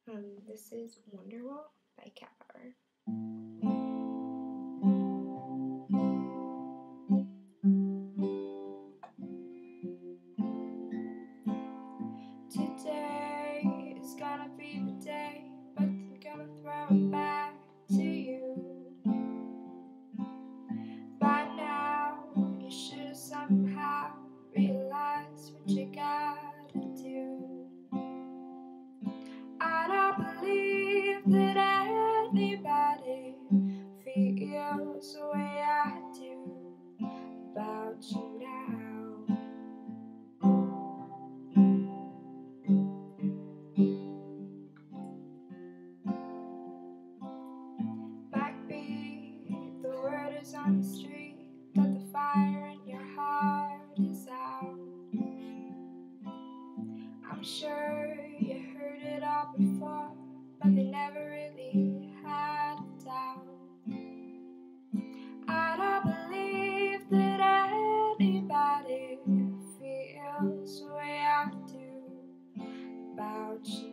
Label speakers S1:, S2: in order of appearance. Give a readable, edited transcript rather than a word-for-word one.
S1: This is Wonderwall by Cat Power. Today is gonna be the day, but I'm gonna throw it back to you. By now, you should somehow realize what you gotta do. I don't believe that anybody feels the way I do about you now. Backbeat, the word is on the street that the fire in your heart is out. I'm sure you heard it all before, but they never really had a doubt. I don't believe that anybody feels the way I do about you.